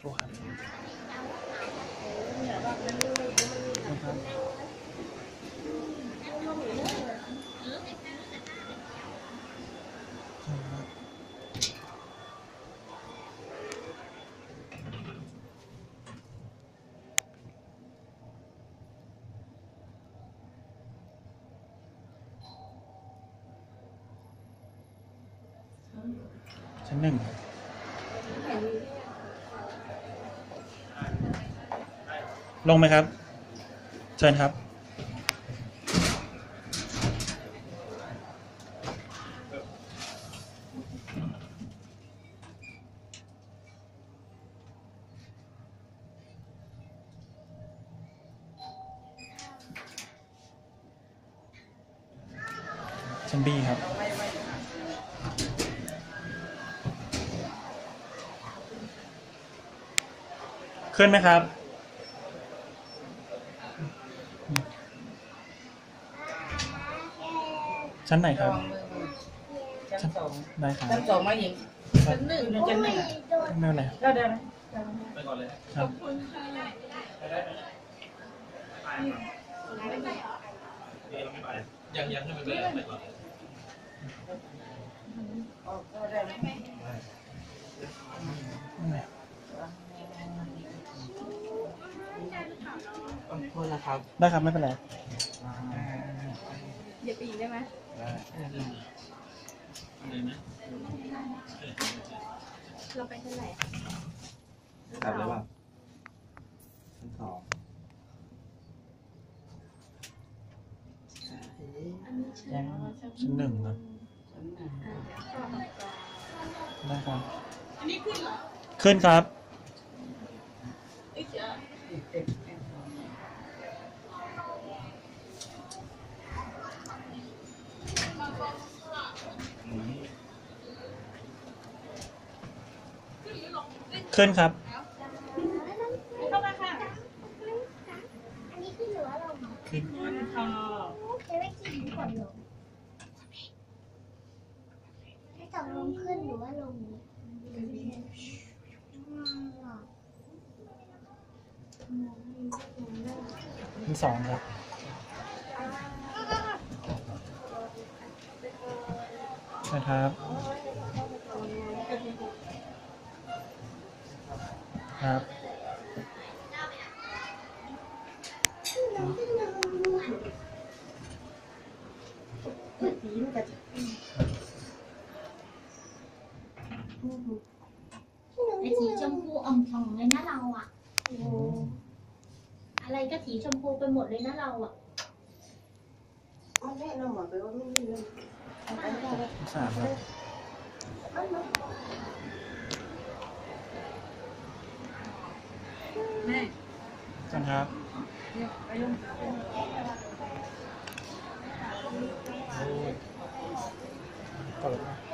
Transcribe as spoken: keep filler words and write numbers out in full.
ครู่ครับนะครับชั้นหนึ่งลงไหมครับเชิญครับชั้นบีครับขึ้นไหมครับชั้นไหนครับชั้นสองได้ครับชั้นสองมาหญิงชั้นหนึ่งชั้นหนึ่งไม่เป็นไรได้ได้ไหมไปก่อนเลยครับยังยังให้มันไปไปก่อนได้ไหมโทษนะครับได้ครับไม่เป็นไรเดี๋ยวไปอีกได้ไหมเราไปเท่าไหร่กลับแล้วป่ะชั้นสองยังชั้นหนึ่งครับได้ครับอันนี้ขึ้นเหรอขึ้นครับขึ้นครับเข้ามาค่ะอันนี้ขึ้นหรือว่าลงขึ้นค่ะจะไม่กินก่อนลงให้ตกลงขึ้นหรือว่าลงขึ้นสองครับนะครับครับไอสีชมพูอ่องๆเลยนะเราอ่ะอะไรก็สีชมพูไปหมดเลยนะเราอ่ะไม่ใช่เราหมดไปว่าไม่มีเลยสามครับแม่กันครับไปลงต่อเลย